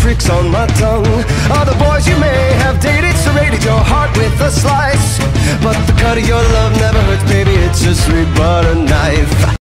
tricks on my tongue. All the boys you may have dated serrated your heart with a slice, but the cut of your love never hurts, baby, it's a sweet butter knife.